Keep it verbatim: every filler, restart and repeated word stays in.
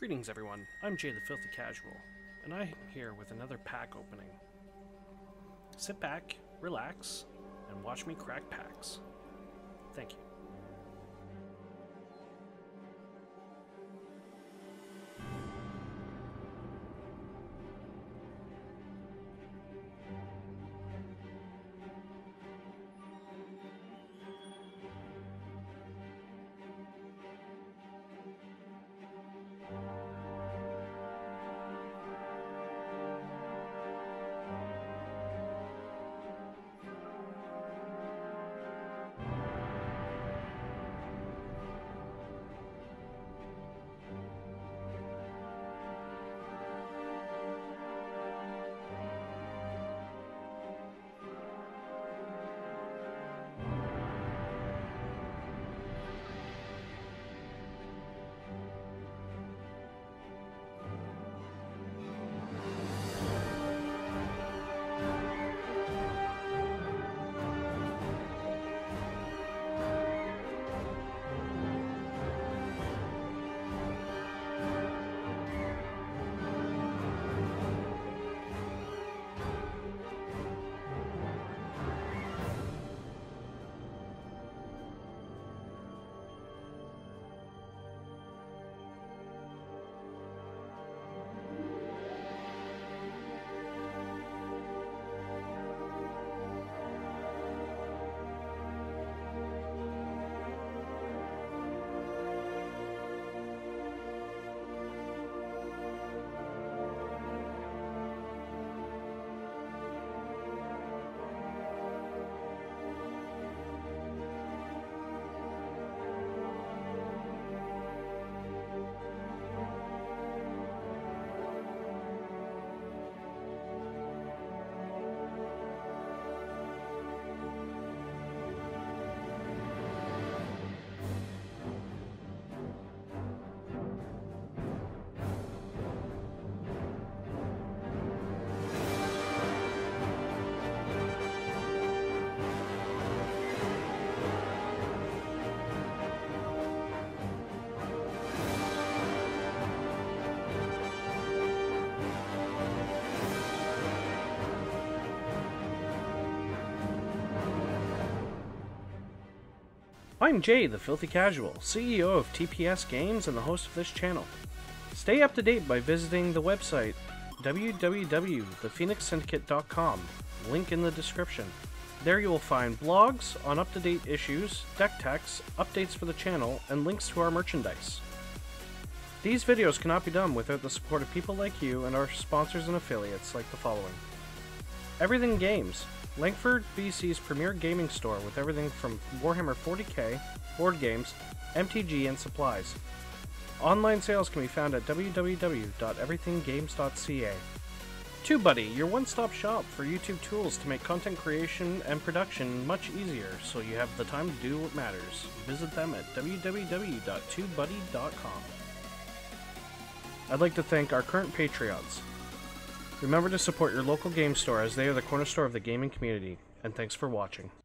Greetings everyone, I'm Jay the Filthy Casual, and I'm here with another pack opening. Sit back, relax, and watch me crack packs. Thank you. I'm Jay, the Filthy Casual, C E O of T P S Games and the host of this channel. Stay up to date by visiting the website w w w dot the phoenix syndicate dot com, link in the description. There you will find blogs on up-to-date issues, deck techs, updates for the channel, and links to our merchandise. These videos cannot be done without the support of people like you and our sponsors and affiliates like the following. Everything Games, Langford, B C's premier gaming store with everything from Warhammer forty K, board games, M T G, and supplies. Online sales can be found at w w w dot everything games dot c a. TubeBuddy, your one-stop shop for YouTube tools to make content creation and production much easier so you have the time to do what matters. Visit them at w w w dot tubebuddy dot com. I'd like to thank our current Patreons. Remember to support your local game store as they are the cornerstone of the gaming community, and thanks for watching.